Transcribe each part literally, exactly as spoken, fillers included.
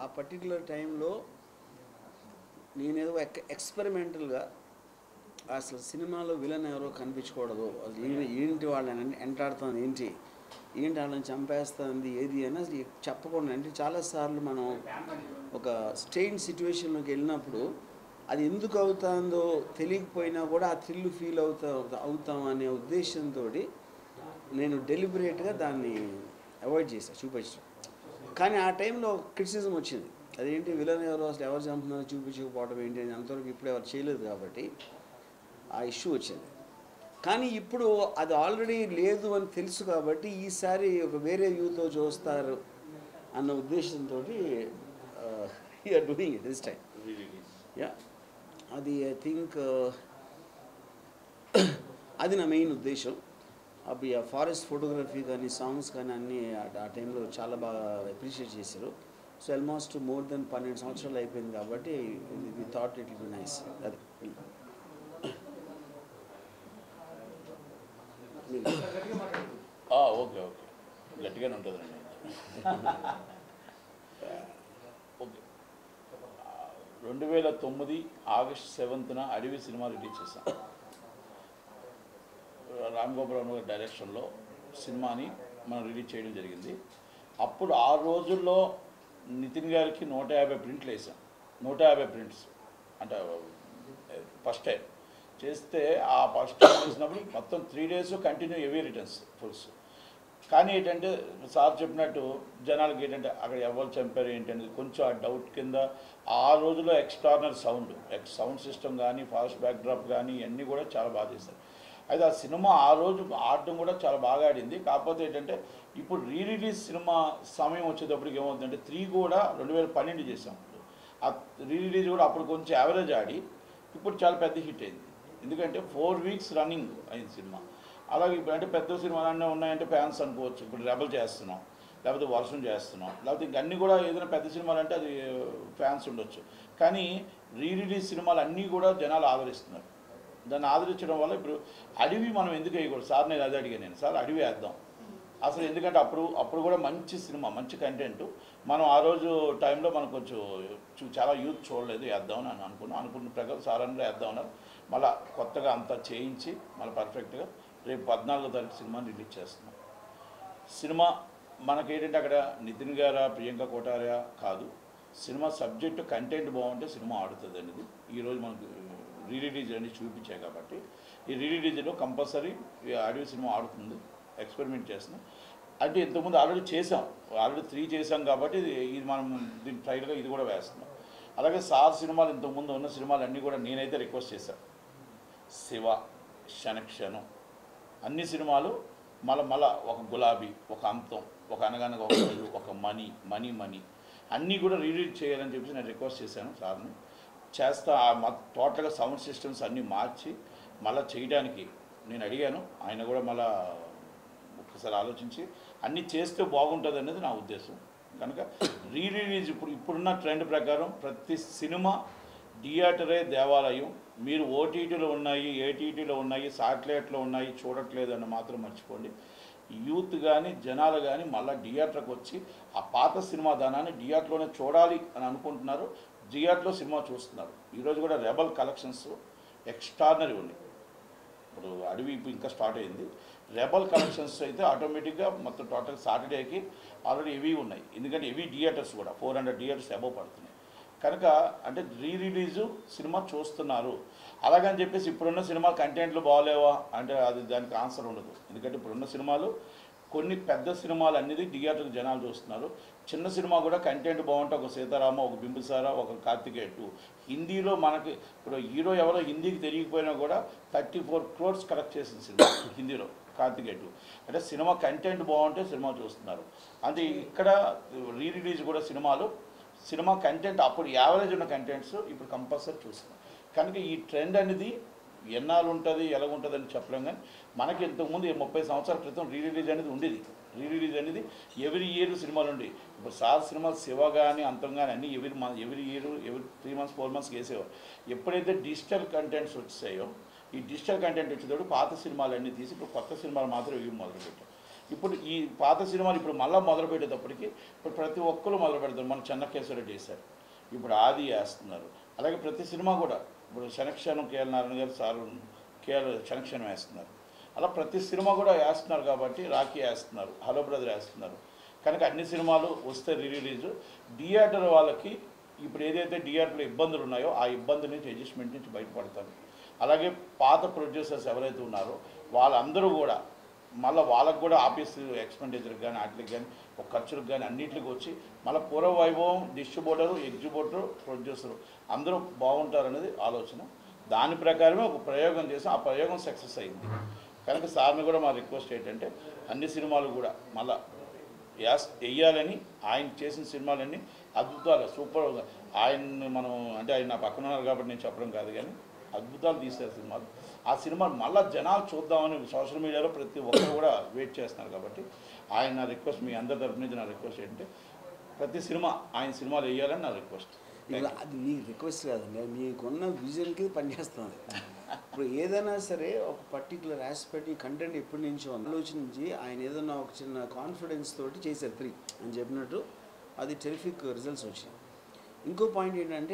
ఆ పర్టికులర్ టైంలో నేనేదో ఎక్స్పెరిమెంటల్గా అసలు సినిమాలో విలన్ ఎవరో కనిపించకూడదు, అసలు ఏంటి వాళ్ళని ఎంటాడుతుంది, ఏంటి ఏంటి వాళ్ళని చంపేస్తుంది ఏది అని అసలు చెప్పకుండా. అంటే చాలాసార్లు మనం ఒక స్ట్రెయిన్ సిచ్యువేషన్లోకి వెళ్ళినప్పుడు అది ఎందుకు అవుతుందో తెలియకపోయినా కూడా ఆ థ్రిల్ ఫీల్ అవుతా అవుతాం అనే ఉద్దేశంతో నేను డెలిబరేట్గా దాన్ని అవాయిడ్ చేశాను చూపించడం. కానీ ఆ టైంలో క్రిటిసిజం వచ్చింది, అదేంటి విలన్ ఎవరు అసలు ఎవరు చంపుతున్నారో చూపించకపోవడం ఏంటి అని. అంతవరకు ఇప్పుడు ఎవరు చేయలేదు కాబట్టి ఆ ఇష్యూ వచ్చింది. కానీ ఇప్పుడు అది ఆల్రెడీ లేదు అని తెలుసు కాబట్టి ఈసారి ఒక వేరే వ్యూతో చూస్తారు అన్న ఉద్దేశంతో you're doing it this time. Yeah, అది ఐ థింక్ అది నా మెయిన్ ఉద్దేశం. అవి ఆ ఫారెస్ట్ ఫోటోగ్రఫీ కానీ సాంగ్స్ కానీ అన్నీ ఆ టైంలో చాలా బాగా అప్రిషియేట్ చేశారు. సో ఆల్మోస్ట్ మోర్ దెన్ పన్నెండు సంవత్సరాలు అయిపోయింది కాబట్టి we thought it will be nice. అది ఓకే ఓకే గట్టిగానే ఉంటుందండి. ఓకే, రెండు వేల తొమ్మిది ఆగస్ట్ సెవెంత్న అడవి సినిమా రిలీజ్ చేశాం. రామ్ గోపాల్ గారి డైరెక్షన్లో సినిమాని మనం రిలీజ్ చేయడం జరిగింది. అప్పుడు ఆ రోజుల్లో నితిన్ గారికి నూట యాభై ప్రింట్లు వేసాం. నూట యాభై ప్రింట్స్ అంటే ఫస్ట్ టైం చేస్తే ఆ ఫస్ట్ టైం చేసినప్పుడు మొత్తం three days continue heavy returns fulls. కానీ ఏంటంటే సార్ చెప్పినట్టు జనాలకి ఏంటంటే అక్కడ ఎవరు చంపారు ఏంటంటే కొంచెం ఆ డౌట్ కింద ఆ రోజులో external sound X sound system కానీ ఫాస్ట్ బ్యాక్డ్రాప్ కానీ ఇవన్నీ కూడా చాలా బాగా చేశారు. అయితే ఆ సినిమా ఆ రోజు ఆడటం కూడా చాలా బాగా ఆడింది. కాకపోతే ఏంటంటే ఇప్పుడు రీ రిలీజ్ సినిమా సమయం వచ్చేటప్పటికి ఏమవుతుందంటే త్రీ కూడా రెండు వేల పన్నెండు చేసాం. ఆ రీ రిలీజ్ కూడా అప్పుడు కొంచెం యావరేజ్ ఆడి ఇప్పుడు చాలా పెద్ద హిట్ అయింది. ఎందుకంటే ఫోర్ వీక్స్ రన్నింగ్ అయింది సినిమా. అలాగే ఇప్పుడు అంటే పెద్ద సినిమాలు అన్నీ ఉన్నాయంటే ఫ్యాన్స్ అనుకోవచ్చు. ఇప్పుడు రెబల్ చేస్తున్నాం, లేకపోతే వర్షం చేస్తున్నాం, లేకపోతే ఇంకన్నీ కూడా ఏదైనా పెద్ద సినిమాలు అంటే అది ఫ్యాన్స్ ఉండొచ్చు. కానీ రీ రిలీజ్ సినిమాలు అన్నీ కూడా జనాలు ఆదరిస్తున్నారు. దాన్ని ఆదరించడం వల్ల ఇప్పుడు అడవి మనం ఎందుకు వేయకూడదు సార్, నేను అదే అడిగాను. నేను సార్ అడవి వేద్దాం అసలు, ఎందుకంటే అప్పుడు అప్పుడు కూడా మంచి సినిమా మంచి కంటెంట్. మనం ఆ రోజు టైంలో మనం కొంచెం చాలా యూత్ చూడలేదు, వేద్దామని అని అనుకున్నాం. అనుకున్న ప్రకారం సార్ అందరూ వేద్దామన్నారు. మళ్ళీ కొత్తగా అంతా చేయించి మళ్ళీ పర్ఫెక్ట్గా రేపు పద్నాలుగో తారీఖు సినిమాని రిలీజ్ చేస్తున్నాం. సినిమా మనకేంటంటే అక్కడ నితిన్ గారా ప్రియాంక కోఠారియా కాదు, సినిమా సబ్జెక్టు కంటెంట్ బాగుంటే సినిమా ఆడుతుంది అనేది ఈరోజు మనకు రీ రిలీజ్ అనేది చూపించాయి కాబట్టి ఈ రీ రిలీజ్లో కంపల్సరీ ఆడియో సినిమా ఆడుతుంది. ఎక్స్పెరిమెంట్ చేస్తున్నాం. అంటే ఇంతకుముందు ఆల్రెడీ చేసాం, ఆల్రెడీ త్రీ చేసాం కాబట్టి ఇది మనం దీని ట్రైల్గా ఇది కూడా వేస్తున్నాం. అలాగే సార్ సినిమాలు ఇంతకుముందు ఉన్న సినిమాలు అన్నీ కూడా నేనైతే రిక్వెస్ట్ చేశాను. శివ, శనక్షణం అన్ని సినిమాలు మళ్ళీ మళ్ళా ఒక గులాబీ, ఒక అంతం, ఒక అనగనగా ఒక రోజు, ఒక మనీ మనీ మనీ అన్నీ కూడా రీలీజ్ చేయాలని చెప్పేసి నేను రిక్వెస్ట్ చేశాను సార్ని. చేస్తా టోటల్గా సౌండ్ సిస్టమ్స్ అన్నీ మార్చి మళ్ళీ చేయడానికి నేను అడిగాను. ఆయన కూడా మళ్ళీ ఒకసారి ఆలోచించి అన్నీ చేస్తే బాగుంటుంది అనేది నా ఉద్దేశం. కనుక రీ రిలీజ్ ఇప్పుడు ఇప్పుడున్న ట్రెండ్ ప్రకారం ప్రతి సినిమా థియేటరే దేవాలయం. మీరు ఓటీటీలో ఉన్నాయి, ఏటీటీలో ఉన్నాయి, శాటిలైట్లో ఉన్నాయి, చూడట్లేదు అని మాత్రం మర్చిపోండి. యూత్ కానీ జనాలు కానీ మళ్ళీ థియేటర్కి వచ్చి ఆ పాత సినిమా దానాన్ని థియేటర్లోనే చూడాలి అని అనుకుంటున్నారు. థియేటర్లో సినిమా చూస్తున్నారు. ఈరోజు కూడా రెబల్ కలెక్షన్స్ ఎక్స్ట్రాడినరీ ఉన్నాయి. ఇప్పుడు అడవి ఇప్పుడు ఇంకా స్టార్ట్ అయింది. రెబల్ కలెక్షన్స్ అయితే ఆటోమేటిక్గా మొత్తం టోటల్ సాటర్డేకి ఆల్రెడీ హెవీ ఉన్నాయి. ఎందుకంటే హెవీ థియేటర్స్ కూడా ఫోర్ హండ్రెడ్ థియేటర్స్ అబవ్ పడుతున్నాయి. కనుక అంటే రీ రిలీజు సినిమా చూస్తున్నారు. అలాగని చెప్పేసి ఇప్పుడున్న సినిమాలు కంటెంట్లు బాగోలేవా అంటే అది దానికి ఆన్సర్ ఉండదు. ఎందుకంటే ఇప్పుడున్న సినిమాలు కొన్ని పెద్ద సినిమాలు అనేది థియేటర్కి జనాలు చూస్తున్నారు. చిన్న సినిమా కూడా కంటెంట్ బాగుంటే ఒక సీతారామ, ఒక బింబిసార, ఒక కార్తికేయ టూ హిందీలో మనకి ఇప్పుడు హీరో ఎవరో హిందీకి తెలియకపోయినా కూడా థర్టీ ఫోర్ క్రోర్స్ కలెక్ట్ చేసిన సినిమా హిందీలో కార్తికేయ టూ. అంటే సినిమా కంటెంట్ బాగుంటే సినిమా చూస్తున్నారు. అంటే ఇక్కడ రీ రిలీజ్ కూడా సినిమాలు సినిమా కంటెంట్ అప్పుడు యావరేజ్ ఉన్న కంటెంట్స్ ఇప్పుడు కంపల్సరీ చూస్తున్నాం. కనుక ఈ ట్రెండ్ అనేది ఎన్నాళ్ళు ఉంటుంది ఎలాగుంటుంది అని చెప్పలేం. కానీ మనకి ఇంతకుముందు ముప్పై సంవత్సరాల క్రితం రీ రిలీజ్ అనేది ఉండేది. రీ రిలీజ్ అనేది ఎవ్రీ ఇయర్ సినిమాలు ఉండేవి. ఇప్పుడు సార్ సినిమాలు శివ కానీ అంతం కానీ అన్నీ every month every year every three months four మంత్స్కి వేసేవారు. ఎప్పుడైతే డిజిటల్ కంటెంట్స్ వచ్చాయో ఈ డిజిటల్ కంటెంట్ వచ్చేటప్పుడు పాత సినిమాలు అన్నీ తీసి ఇప్పుడు కొత్త సినిమాలు మాత్రం ఇవి మొదలుపెట్టాం. ఇప్పుడు ఈ పాత సినిమాలు ఇప్పుడు మళ్ళీ మొదలు పెట్టేటప్పటికి ఇప్పుడు ప్రతి ఒక్కరు మొదలు పెడతారు. మన చెన్నకేశ్వరరెడ్డి వేశారు, ఇప్పుడు ఆది వేస్తున్నారు. అలాగే ప్రతి సినిమా కూడా ఇప్పుడు శనక్షణం కేఎల్ నారాయణ గారు సార్ కేఎల్ శనక్షణం వేస్తున్నారు. అలా ప్రతి సినిమా కూడా వేస్తున్నారు కాబట్టి రాఖీ వేస్తున్నారు, హలో బ్రదర్ వేస్తున్నారు. కనుక అన్ని సినిమాలు వస్తే రీరిలీజు థియేటర్ వాళ్ళకి ఇప్పుడు ఏదైతే థియేటర్లో ఇబ్బందులు ఉన్నాయో ఆ ఇబ్బంది నుంచి అడ్జస్ట్మెంట్ నుంచి బయటపడతారు. అలాగే పాత ప్రొడ్యూసర్స్ ఎవరైతే ఉన్నారో వాళ్ళందరూ కూడా మళ్ళీ వాళ్ళకు కూడా ఆఫీస్ ఎక్స్పెండిచర్కి కానీ వాటికి కానీ ఒక ఖర్చులకు కానీ అన్నింటికి వచ్చి మళ్ళీ పూర్వ వైభవం డిస్ట్రిబ్యూటరు ఎగ్జిబ్యూటరు ప్రొడ్యూసరు అందరూ బాగుంటారనేది ఆలోచన. దాని ప్రకారమే ఒక ప్రయోగం చేసి ఆ ప్రయోగం సక్సెస్ అయింది. కనుక సార్ని కూడా మా రిక్వెస్ట్ ఏంటంటే అన్ని సినిమాలు కూడా మళ్ళీ యాస్ వెయ్యాలని, ఆయన చేసిన సినిమాలన్నీ అద్భుతాలు సూపర్గా ఆయన్ని మనం అంటే ఆయన నా పక్కన ఉన్నారు కాబట్టి నేను చెప్పడం కాదు, కానీ అద్భుతాలు తీశారు సినిమాలు. ఆ సినిమాలు మళ్ళీ జనాలు చూద్దామని సోషల్ మీడియాలో ప్రతి ఒక్కరు కూడా వెయిట్ చేస్తున్నారు. కాబట్టి ఆయన నా రిక్వెస్ట్, మీ అందరి తరఫు నుంచి నా రిక్వెస్ట్ ఏంటంటే ప్రతి సినిమా ఆయన సినిమాలు వేయాలని నా రిక్వెస్ట్. అది మీ రిక్వెస్ట్ కాదండి, మీకున్న విజన్కి పనిచేస్తుంది. ఇప్పుడు ఏదైనా సరే ఒక పర్టికులర్ ఆస్పెక్ట్ ఈ కంటెంట్ ఎప్పటి నుంచో ఆలోచించి ఆయన ఏదైనా ఒక చిన్న కాన్ఫిడెన్స్ తోటి చేశారు త్రీ అని చెప్పినట్టు అది టెరిఫిక్ రిజల్ట్స్ వచ్చాయి. ఇంకో పాయింట్ ఏంటంటే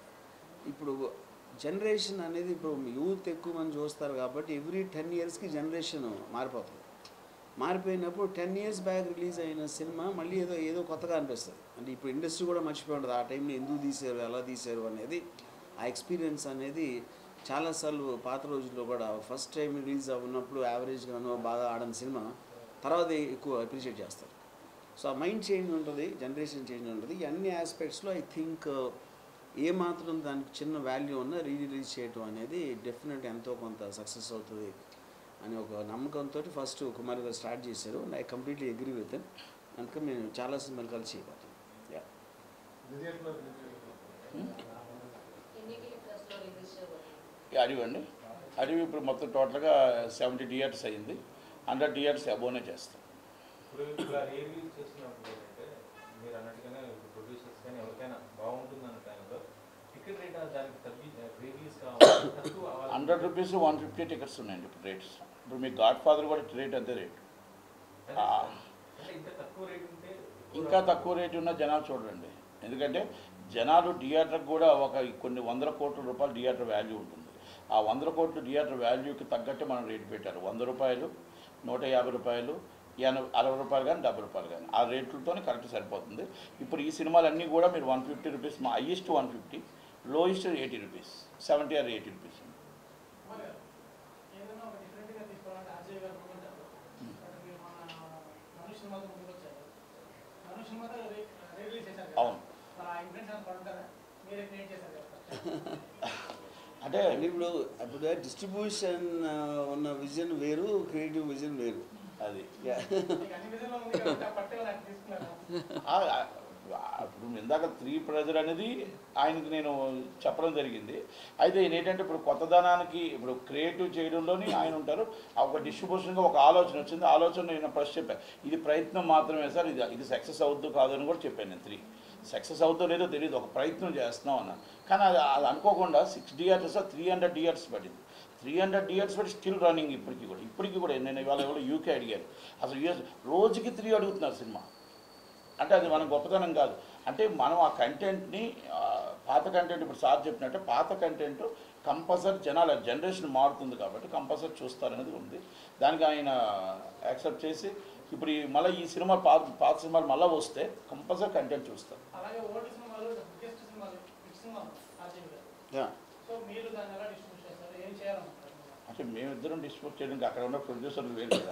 ఇప్పుడు జనరేషన్ అనేది ఇప్పుడు యూత్ ఎక్కువ మంది చూస్తారు కాబట్టి ఎవ్రీ టెన్ ఇయర్స్కి జనరేషన్ మారిపోతుంది. మారిపోయినప్పుడు టెన్ ఇయర్స్ బ్యాక్ రిలీజ్ అయిన సినిమా మళ్ళీ ఏదో ఏదో కొత్తగా అనిపిస్తుంది. అంటే ఇప్పుడు ఇండస్ట్రీ కూడా మర్చిపోయి ఉంటుంది ఆ టైంలో ఎందుకు తీశారు ఎలా తీశారు అనేది. ఆ ఎక్స్పీరియన్స్ అనేది చాలాసార్లు పాత రోజుల్లో కూడా ఫస్ట్ టైం రిలీజ్ అవున్నప్పుడు యావరేజ్గానో బాగా ఆడని సినిమా తర్వాత ఎక్కువ అప్రిషియేట్ చేస్తారు. సో ఆ మైండ్ చేంజ్ ఉంటుంది, జనరేషన్ చేంజ్ ఉంటుంది. ఈ అన్ని ఆస్పెక్ట్స్లో ఐ థింక్ ఏమాత్రం దానికి చిన్న వాల్యూ ఉన్నా రీ రిలీజ్ చేయటం అనేది డెఫినెట్ ఎంతో కొంత సక్సెస్ అవుతుంది అని ఒక నమ్మకంతో ఫస్ట్ కుమార్ గారు స్టార్ట్ చేశారు. I completely agree with it. అందుకే మేము చాలా సినిమాలు కలిసి చేయబోతాం. అడివి అండి అడివి ఇప్పుడు మొత్తం టోటల్గా సెవెంటీ థియేటర్స్ అయ్యింది. హండ్రెడ్ థియేటర్స్ అబోనే చేస్తాం. Hundred rupees one fifty tickets ఉన్నాయండి ఇప్పుడు రేట్స్. ఇప్పుడు మీ గాడ్ ఫాదర్ కూడా రేట్ అంతే రేటు. ఇంకా తక్కువ రేటు ఉన్న జనాలు చూడండి. ఎందుకంటే జనాలు థియేటర్కి కూడా ఒక కొన్ని వందల కోట్ల రూపాయలు థియేటర్ వాల్యూ ఉంటుంది. ఆ వందల కోట్ల థియేటర్ వాల్యూకి తగ్గట్టు మనం రేటు పెట్టారు. వంద రూపాయలు, నూట యాభై రూపాయలు, ఎనభై అరవై రూపాయలు కానీ డెబ్బై రూపాయలు కానీ ఆ రేట్లతోనే కరెక్ట్ సరిపోతుంది. ఇప్పుడు ఈ సినిమాలన్నీ కూడా మీరు వన్ ఫిఫ్టీ రూపీస్ మా highest one fifty, lowest eighty rupees, seventy or eighty rupees. అవును అంటే ఇప్పుడు ఇప్పుడు డిస్ట్రిబ్యూషన్ ఉన్న విజన్ వేరు, క్రియేటివ్ విజన్ వేరు. అది ఇప్పుడు ఇందాక త్రీ ప్రెజర్ అనేది ఆయనకి నేను చెప్పడం జరిగింది. అయితే ఈయన ఏంటంటే ఇప్పుడు కొత్తదనానికి ఇప్పుడు క్రియేటివ్ చేయడంలోని ఆయన ఉంటారు. ఒక డిస్ట్రిబ్యూషన్గా ఒక ఆలోచన వచ్చింది. ఆలోచన నేను ఫస్ట్ చెప్పాను, ఇది ప్రయత్నం మాత్రమే సార్, ఇది ఇది సక్సెస్ అవుద్దు కాదు అని కూడా చెప్పాను నేను. త్రీ సక్సెస్ అవుతుందో లేదో తెలియదు, ఒక ప్రయత్నం చేస్తున్నాం అన్నాను. కానీ అది అది అనుకోకుండా six theatres three hundred theatres పడింది. త్రీ హండ్రెడ్ థియేటర్స్ పడి స్టిల్ రన్నింగ్ ఇప్పటికీ కూడా. ఇప్పటికీ కూడా నేను ఇవాళ ఎవరో యూకే అడిగారు, అసలు యూఎస్ రోజుకి త్రీ అడుగుతున్నారు సినిమా. అంటే అది మన గొప్పతనం కాదు. అంటే మనం ఆ కంటెంట్ని పాత కంటెంట్ ఇప్పుడు సార్ చెప్పినట్టే పాత కంటెంట్ కంపల్సరీ జనాల జనరేషన్ మారుతుంది కాబట్టి కంపల్సరీ చూస్తారనేది ఉంది. దానికి ఆయన యాక్సెప్ట్ చేసి ఇప్పుడు ఈ మళ్ళీ ఈ సినిమా పాత పాత సినిమాలు మళ్ళీ వస్తే కంపల్సరీ కంటెంట్ చూస్తారు. అంటే మేమిద్దరం డిస్ట్రిబ్యూట్ చేయడానికి అక్కడ ఉన్న ప్రొడ్యూసర్లు వేరు కదా.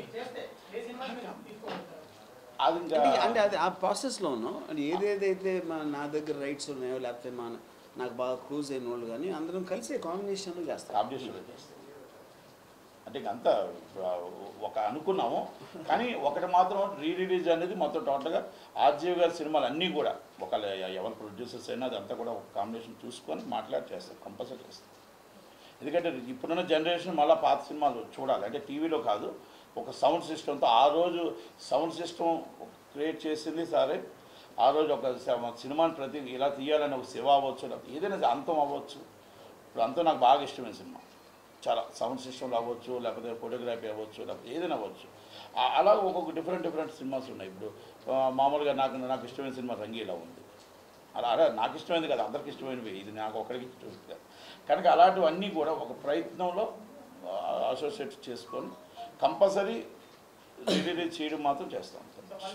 అది ఇంకా అంటే అది ఆ ప్రాసెస్లో ఉన్నాం. అంటే ఏదేదైతే మా నా దగ్గర రైట్స్ ఉన్నాయో లేకపోతే మా నాకు బాగా క్రూజ్ అయిన వాళ్ళు కానీ అందరం కలిసి కాంబినేషన్లో చేస్తాం. కాంబినేషన్లో చేస్తాం. అంటే అంతా ఒక అనుకున్నాము. కానీ ఒకటి మాత్రం రీ రిలీజ్ అనేది మొత్తం టోటల్గా ఆర్జీవి గారి సినిమాలు అన్నీ కూడా ఒక ఎవరి ప్రొడ్యూసర్స్ అయినా అదంతా కూడా ఒక కాంబినేషన్ చూసుకొని మాట్లాడి చేస్తాం, కంపల్సరీ చేస్తాం. ఎందుకంటే ఇప్పుడున్న జనరేషన్ మళ్ళీ పాత సినిమాలు చూడాలి అంటే టీవీలో కాదు, ఒక సౌండ్ సిస్టమ్తో. ఆ రోజు సౌండ్ సిస్టమ్ క్రియేట్ చేసింది సరే. ఆ రోజు ఒక సినిమాని ప్రతి ఇలా తీయాలని ఒక శివ అవ్వచ్చు, లేకపోతే ఏదైనా అంతం అవ్వచ్చు. ఇప్పుడు అంతం నాకు బాగా ఇష్టమైన సినిమా. చాలా సౌండ్ సిస్టమ్లో అవ్వచ్చు, లేకపోతే ఫోటోగ్రఫీ అవ్వచ్చు, లేకపోతే ఏదైనా అవ్వచ్చు. ఆ- అలా ఒక్కొక్క డిఫరెంట్ డిఫరెంట్ సినిమాస్ ఉన్నాయి. ఇప్పుడు ఆ, మామూలుగా నాకు నాకు ఇష్టమైన సినిమా రంగీలా ఉంది. అలా అలా నాకు ఇష్టమైనది కదా, అందరికి ఇష్టమైనవి, ఇది నాకు ఒక్కడికి ఇష్టమైనది కాదు. కనుక అలాంటివన్నీ కూడా ఒక ప్రయత్నంలో అసోసియేట్ చేసుకొని కంపల్సరీ రిలీజ్ చేయడం మాత్రం చేస్తాం.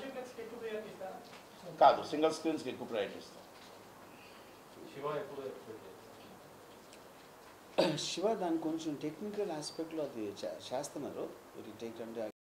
కాదు, సింగిల్ స్క్రీన్స్కి ఎక్కువ ప్రయారిటీ ఇస్తాం. శివ దాని కొంచెం టెక్నికల్ ఆస్పెక్ట్లో అది చే- చేస్తున్నారు. ఇట్ టేక్ అంటే